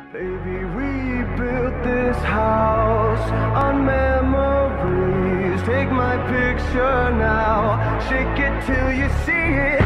Baby, we built this house on memories. Take my picture now, shake it till you see it.